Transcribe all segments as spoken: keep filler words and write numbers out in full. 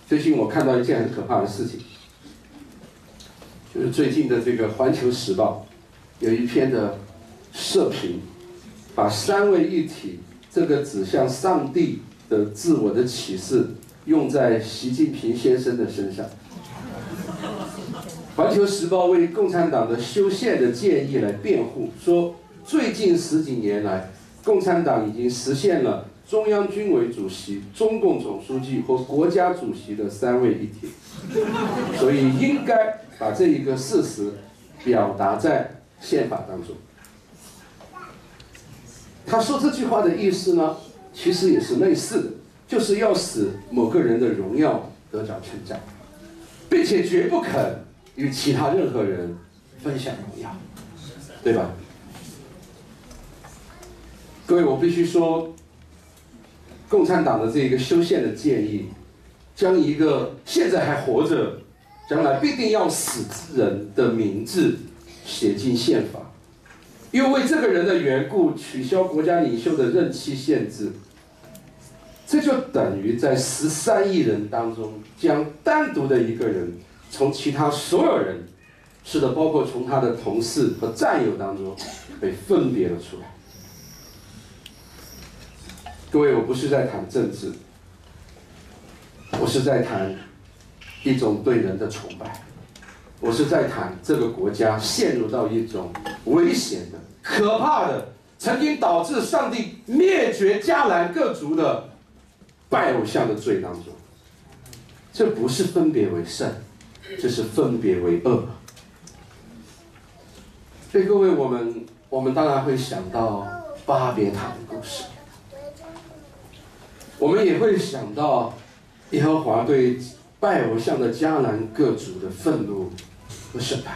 最近我看到一件很可怕的事情，就是最近的这个《环球时报》有一篇的社评，把三位一体这个指向上帝的自我的启示用在习近平先生的身上。《环球时报》为共产党的修宪的建议来辩护，说最近十几年来，共产党已经实现了中央军委主席、中共总书记和国家主席的三位一体，所以应该把这一个事实表达在宪法当中。他说这句话的意思呢，其实也是类似的，就是要使某个人的荣耀得着称赞，并且绝不肯与其他任何人分享荣耀，对吧？各位，我必须说，共产党的这个修宪的建议，将一个现在还活着、将来必定要死之人的名字写进宪法，又为这个人的缘故取消国家领袖的任期限制，这就等于在十三亿人当中，将单独的一个人从其他所有人，是的，包括从他的同事和战友当中被分别了出来。各位，我不是在谈政治，我是在谈一种对人的崇拜，我是在谈这个国家陷入到一种危险的、可怕的，曾经导致上帝灭绝迦南各族的拜偶像的罪当中。这不是分别为圣，这是分别为恶。所以各位，我们我们当然会想到巴别塔的故事。我们也会想到耶和华对拜偶像的迦南各族的愤怒和审判。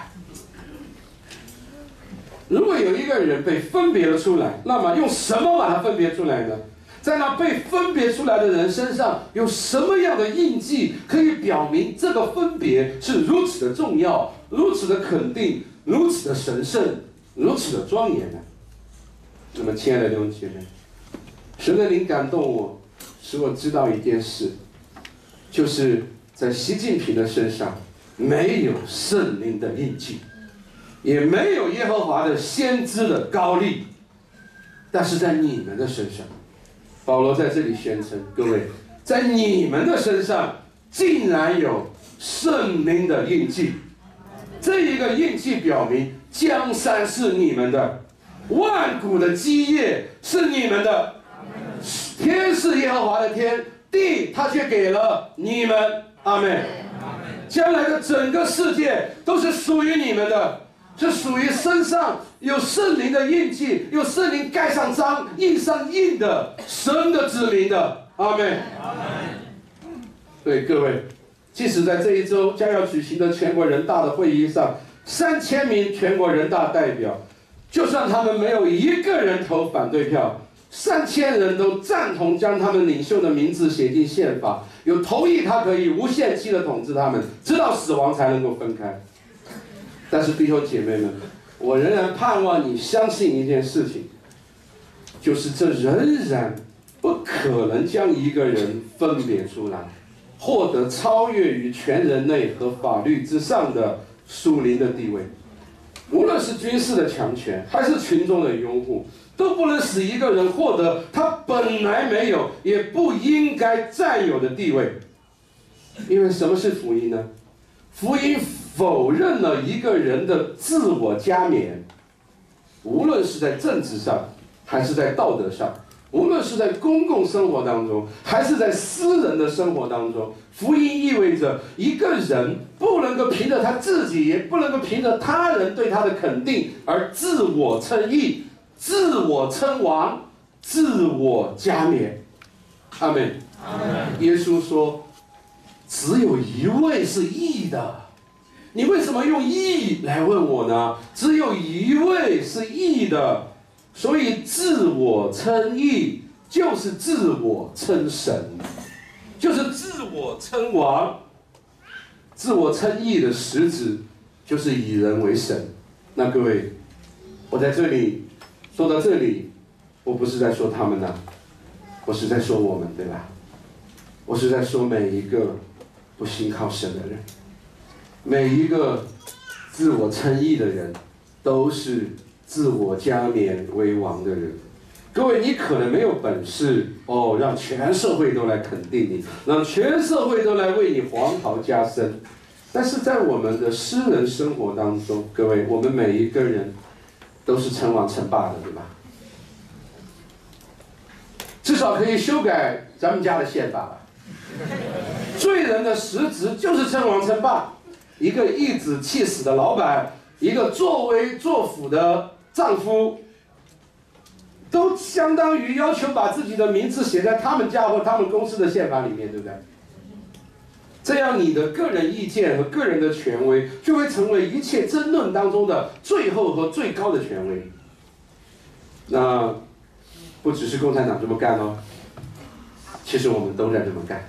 如果有一个人被分别了出来，那么用什么把他分别出来呢？在那被分别出来的人身上有什么样的印记可以表明这个分别是如此的重要、如此的肯定、如此的神圣、如此的庄严呢？那么亲爱的弟兄姐妹，神的灵感动我，使我知道一件事，就是在习近平的身上没有圣灵的印记，也没有耶和华的先知的膏立，但是在你们的身上，保罗在这里宣称，各位，在你们的身上竟然有圣灵的印记。这一个印记表明，江山是你们的，万古的基业是你们的，天是耶和华的天，地他却给了你们。阿们。将来的整个世界都是属于你们的，是属于身上有圣灵的印记，有圣灵盖上章、印上印的神的子民的。阿们。对各位，即使在这一周将要举行的全国人大的会议上，三千名全国人大代表，就算他们没有一个人投反对票，三千人都赞同将他们领袖的名字写进宪法，有同意他可以无限期的统治他们，直到死亡才能够分开。但是弟兄姐妹们，我仍然盼望你相信一件事情，就是这仍然不可能将一个人分别出来，获得超越于全人类和法律之上的属灵的地位。无论是军事的强权，还是群众的拥护，都不能使一个人获得他本来没有也不应该占有的地位。因为什么是福音呢？福音否认了一个人的自我加冕，无论是在政治上还是在道德上，无论是在公共生活当中还是在私人的生活当中，福音意味着一个人不能够凭着他自己，也不能够凭着他人对他的肯定而自我称义、自我称王、自我加冕。阿们。耶稣说，只有一位是义的。你为什么用义来问我呢？只有一位是义的，所以自我称义就是自我称神，就是自我称王。自我称义的实质就是以人为神。那各位，我在这里说到这里，我不是在说他们呢，我是在说我们，对吧？我是在说每一个不信靠神的人。每一个自我称义的人，都是自我加冕为王的人。各位，你可能没有本事哦，让全社会都来肯定你，让全社会都来为你黄袍加身。但是在我们的私人生活当中，各位，我们每一个人都是称王称霸的，对吧？至少可以修改咱们家的宪法吧。罪人的实质就是称王称霸，一个颐指气使的老板，一个作威作福的丈夫，都相当于要求把自己的名字写在他们家或他们公司的宪法里面，对不对？这样你的个人意见和个人的权威就会成为一切争论当中的最后和最高的权威。那不只是共产党这么干哦，其实我们都在这么干，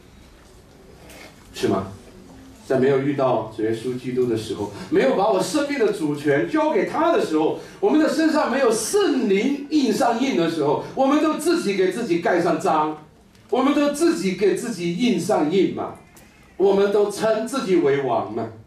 是吗？在没有遇到主耶稣基督的时候，没有把我生命的主权交给他的时候，我们的身上没有圣灵印上印的时候，我们都自己给自己盖上章，我们都自己给自己印上印嘛，我们都称自己为王嘛。